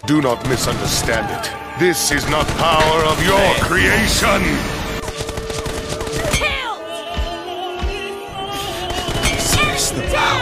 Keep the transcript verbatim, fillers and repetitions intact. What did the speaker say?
Do not misunderstand it. This is not power of your creation! Kill! This is the power